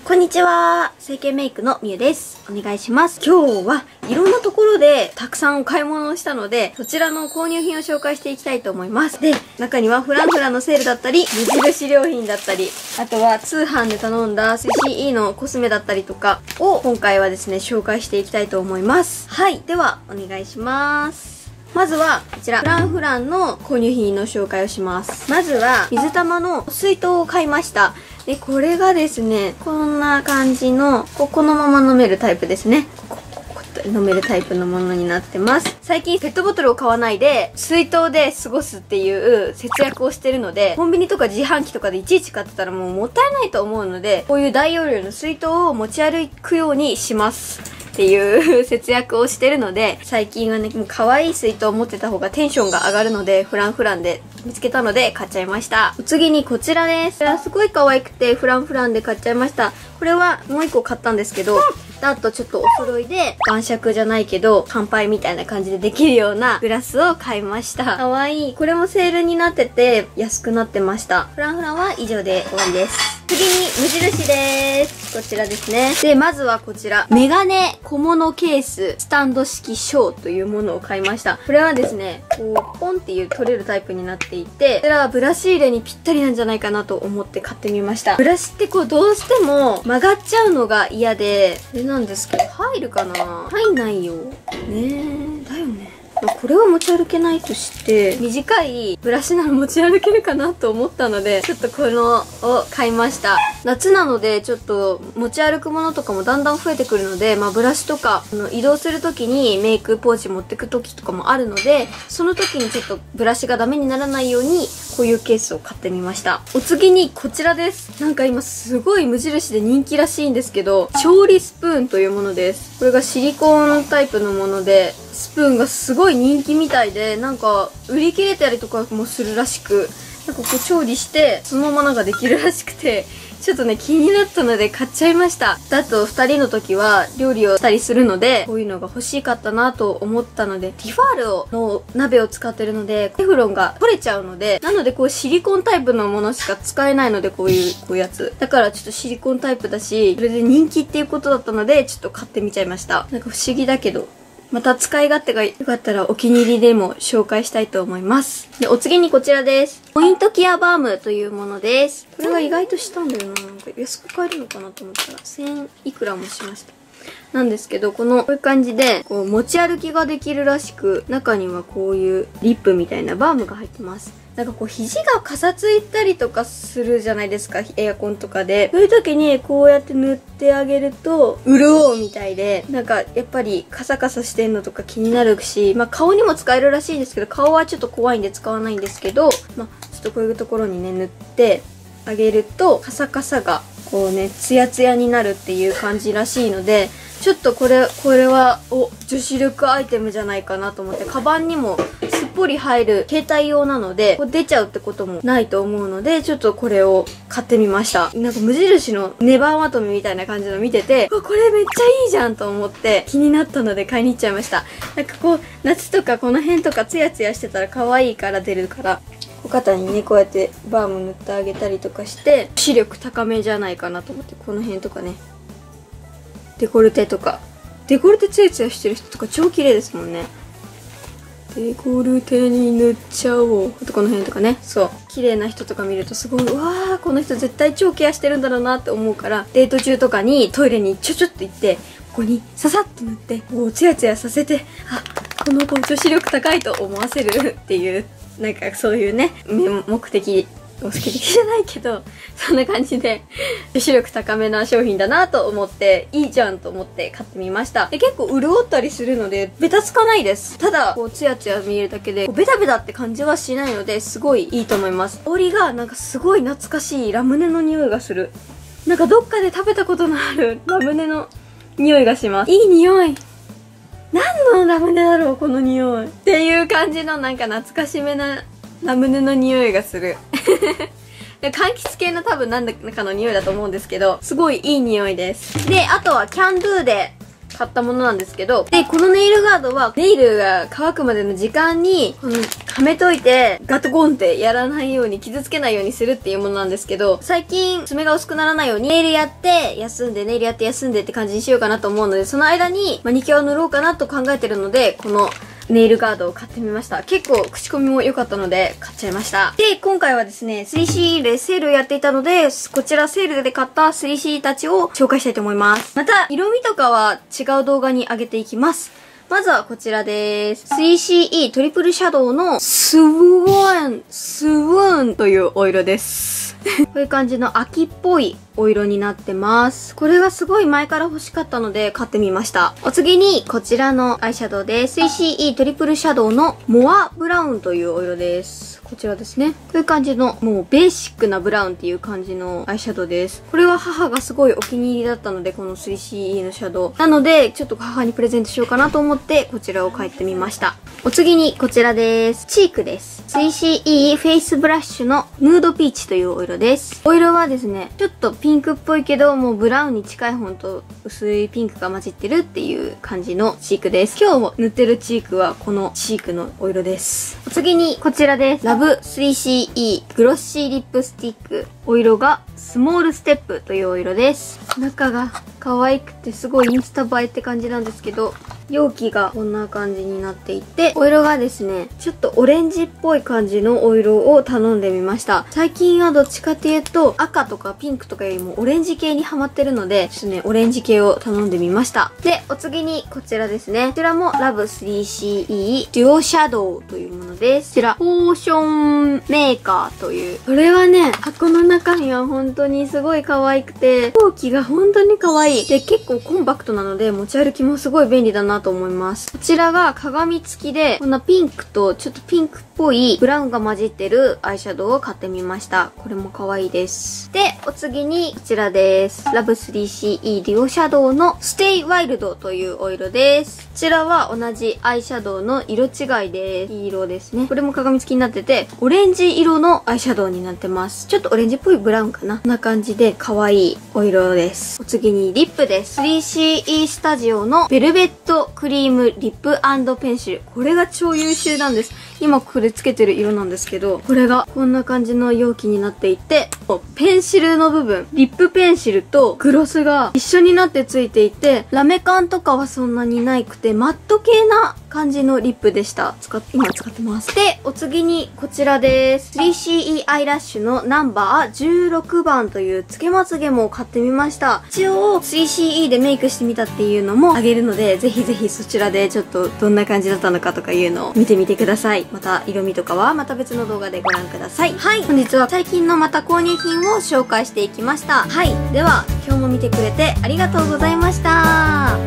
こんにちは。整形メイクのみゆです。お願いします。今日はいろんなところでたくさんお買い物をしたので、そちらの購入品を紹介していきたいと思います。で、中にはフランフランのセールだったり、無印良品だったり、あとは通販で頼んだ CCE のコスメだったりとかを今回はですね、紹介していきたいと思います。はい。では、お願いします。まずは、こちら、フランフランの購入品の紹介をします。まずは、水玉の水筒を買いました。で、これがですね、こんな感じの、このまま飲めるタイプですね。飲めるタイプのものになってます。最近ペットボトルを買わないで、水筒で過ごすっていう節約をしてるので、コンビニとか自販機とかでいちいち買ってたらもうもったいないと思うので、こういう大容量の水筒を持ち歩くようにします。っていう節約をしてるので、最近はね、もう可愛い水筒を持ってた方がテンションが上がるので、フランフランで見つけたので買っちゃいました。次にこちらです。これはすごい可愛くて、フランフランで買っちゃいました。これはもう一個買ったんですけど、あとちょっとお揃いで晩酌じゃないけど乾杯みたいな感じでできるようなグラスを買いました。かわいい。これもセールになってて安くなってました。フランフランは以上で終わりです。次に無印です。こちらですね。で、まずはこちら。メガネ小物ケーススタンド式ショーというものを買いました。これはですね、こうポンっていう取れるタイプになっていて、こちらはブラシ入れにぴったりなんじゃないかなと思って買ってみました。ブラシってこうどうしても曲がっちゃうのが嫌で、なんですけど、入るかな？入んないよ。ねえ、だよね。これは持ち歩けないとして、短いブラシなら持ち歩けるかなと思ったので、ちょっとこのを買いました。夏なので、ちょっと持ち歩くものとかもだんだん増えてくるので、ブラシとか、移動するときにメイクポーチ持ってくときとかもあるので、その時にちょっとブラシがダメにならないように、こういうケースを買ってみました。お次にこちらです。なんか今すごい無印で人気らしいんですけど、調理スプーンというものです。これがシリコーンタイプのもので、スプーンがすごい人気みたいで、なんか売り切れたりとかもするらしく、なんかこう調理してそのままなんかできるらしくて、ちょっとね気になったので買っちゃいました。あと2人の時は料理をしたりするので、こういうのが欲しかったなと思ったので、ティファールの鍋を使ってるので、テフロンが取れちゃうので、なのでこうシリコンタイプのものしか使えないので、こういうやつ。だからちょっとシリコンタイプだし、それで人気っていうことだったので、ちょっと買ってみちゃいました。なんか不思議だけど、また使い勝手が良かったらお気に入りでも紹介したいと思います。で、お次にこちらです。ポイントケアバームというものです。これが意外としたんだよな。なんか安く買えるのかなと思ったら1000いくらもしました。なんですけど、こういう感じで、こう持ち歩きができるらしく、中にはこういうリップみたいなバームが入ってます。なんかこう肘がかさついたりとかするじゃないですか、エアコンとかで。そういう時にこうやって塗ってあげると潤うみたいで、なんかやっぱりカサカサしてんのとか気になるし、顔にも使えるらしいんですけど、顔はちょっと怖いんで使わないんですけど、ちょっとこういうところにね塗ってあげるとカサカサがこうねツヤツヤになるっていう感じらしいので、ちょっとこれは女子力アイテムじゃないかなと思って、カバンにもすっぽり入る携帯用なので、出ちゃうってこともないと思うので、ちょっとこれを買ってみました。なんか無印のネバーまとめみたいな感じの見てて、これめっちゃいいじゃんと思って気になったので買いに行っちゃいました。なんかこう夏とかこの辺とかツヤツヤしてたら可愛いから出るから、お肩にねこうやってバーム塗ってあげたりとかして視力高めじゃないかなと思って、この辺とかね、デコルテとか、デコルテツヤツヤしてる人とか超綺麗ですもんね。デコルテに塗っちゃおう。あとこの辺とかね、そう綺麗な人とか見るとすごい、うわーこの人絶対超ケアしてるんだろうなって思うから、デート中とかにトイレにちょっと行って、ここにささっと塗ってこうツヤツヤさせて、この子女子力高いと思わせるっていう、なんかそういうね目的、目的じゃないけど、そんな感じで女子力高めな商品だなと思って、いいじゃんと思って買ってみました。で、結構潤ったりするのでベタつかないです。ただこうツヤツヤ見えるだけでベタベタって感じはしないので、すごいいいと思います。香りがなんかすごい懐かしいラムネの匂いがする。なんかどっかで食べたことのあるラムネの匂いがします。いい匂い。何のラムネだろうこの匂いっていう感じの、なんか懐かしめなラムネの匂いがする柑橘系の多分何らかの匂いだと思うんですけど、すごいいい匂いです。で、あとはキャンドゥで買ったものなんですけど、で、このネイルガードはネイルが乾くまでの時間にこのはめといてガトゴンってやらないように、傷つけないようにするっていうものなんですけど、最近爪が薄くならないようにネイルやって休んで、ネイルやって休んでって感じにしようかなと思うので、その間にマニキュアを塗ろうかなと考えてるので、このネイルガードを買ってみました。結構口コミも良かったので買っちゃいました。で、今回はですね、3C でセールをやっていたので、こちらセールで買った 3C たちを紹介したいと思います。また、色味とかは違う動画に上げていきます。まずはこちらです。3CE トリプルシャドウのスウォーンというお色です。こういう感じの秋っぽいお色になってます。これがすごい前から欲しかったので買ってみました。お次にこちらのアイシャドウで 3CE トリプルシャドウのモアブラウンというお色です。こちらですね。こういう感じのもうベーシックなブラウンっていう感じのアイシャドウです。これは母がすごいお気に入りだったので、この 3CE のシャドウ。なので、ちょっと母にプレゼントしようかなと思ってこちらを買ってみました。お次にこちらです。チークです。3CE フェイスブラッシュのヌードピーチというお色です。お色はですね、ちょっとピンクっぽいけど、もうブラウンに近いほんと薄いピンクが混じってるっていう感じのチークです。今日も塗ってるチークはこのチークのお色です。お次にこちらです。ラブ 3CE グロッシーリップスティック。お色がスモールステップというお色です。中が可愛くてすごいインスタ映えって感じなんですけど、容器がこんな感じになっていて、お色がですね、ちょっとオレンジっぽい感じのお色を頼んでみました。最近はどっちかっていうと赤とかピンクとかよりもオレンジ系にハマってるので、ちょっとね、オレンジ系を頼んでみました。で、お次にこちらですね。こちらもラブ 3CE デュオシャドウというものです。こちら、ポーションメーカーという。これはね、箱の中身は本当にすごい可愛くて、容器が本当に可愛い。で、結構コンパクトなので持ち歩きもすごい便利だなと思います。こちらが鏡付きで、こんなピンクとちょっとピンクっぽいブラウンが混じってるアイシャドウを買ってみました。これも可愛いです。で、お次にこちらです。ラブ 3CE デュオシャドウのステイワイルドというお色です。こちらは同じアイシャドウの色違いです。黄色ですね。これも鏡付きになってて、オレンジ色のアイシャドウになってます。ちょっとオレンジっぽいブラウンかな。こんな感じで可愛いお色です。お次にリップです。3CE スタジオのベルベットクリームリップ&ペンシル。これが超優秀なんです。今これつけてる色なんですけど、これがこんな感じの容器になっていて、ペンシルの部分、リップペンシルとグロスが一緒になってついていて、ラメ感とかはそんなにないくて、マット系な感じのリップでした。今使ってます。で、お次にこちらです。3CE アイラッシュのナンバー16番というつけまつげも買ってみました。一応 3CE でメイクしてみたっていうのもあげるので、ぜひぜひそちらでちょっとどんな感じだったのかとかいうのを見てみてください。また色味とかはまた別の動画でご覧ください。はい、本日は最近のまた購入品を紹介していきました。はい、では今日も見てくれてありがとうございました。